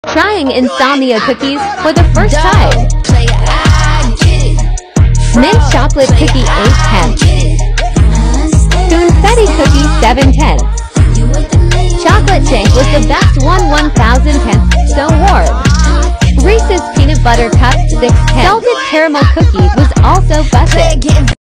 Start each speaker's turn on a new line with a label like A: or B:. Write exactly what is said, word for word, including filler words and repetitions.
A: Trying insomnia cookies for the first time. Mint chocolate cookie eight tenths. Confetti cookie seven tenths. Chocolate shake was the best one one thousand tenths, so warm. Reese's peanut butter cup six tenths. Salted caramel cookie was also busted.